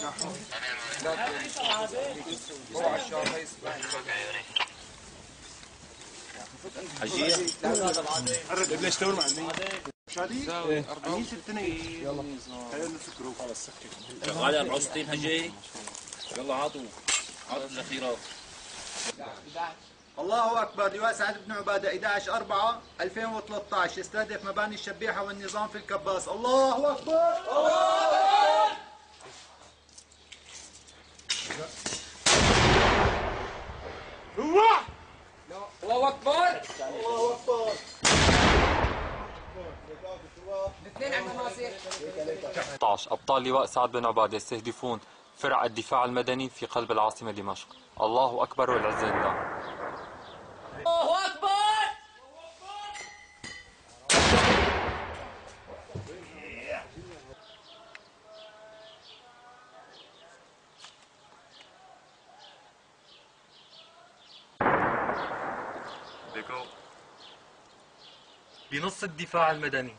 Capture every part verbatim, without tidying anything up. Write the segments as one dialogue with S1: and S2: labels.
S1: حجي قرب ليش تدور مع المين؟ مش هذه؟ أربعين ستين يلا خلينا نسكره خلص سكر
S2: شغال أربعة وستين حجي يلا عاطوا عاطوا الذخيرة.
S3: الله أكبر. لواء سعد بن عبادة أحد عشر أربعة ألفين وثلاثة عشر يستهدف مباني الشبيحة والنظام في الكباس. الله أكبر. الله
S4: الله أكبر.
S3: الله أكبر.
S4: الاثنين عم ناصر.
S5: ثلاثة عشر أبطال لواء سعد بن عبادة يستهدفون فرع الدفاع المدني في قلب العاصمة دمشق. الله أكبر والعزة لله.
S4: الله أكبر.
S5: بنص الدفاع المدني.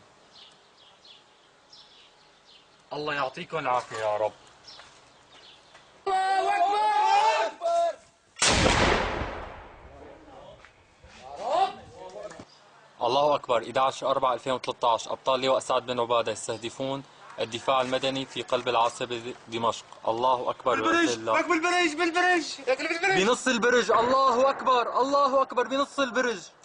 S5: الله يعطيكم العافية يا رب.
S4: الله أكبر.
S5: الله أكبر. أحد عشر أربعة ألفين وثلاثة عشر أبطال لواء سعد بن عبادة يستهدفون الدفاع المدني في قلب العاصمة دمشق. الله أكبر والعزة لله.
S1: بالبرج بالبرج بالبرج
S5: بنص البرج. الله أكبر الله أكبر بنص البرج.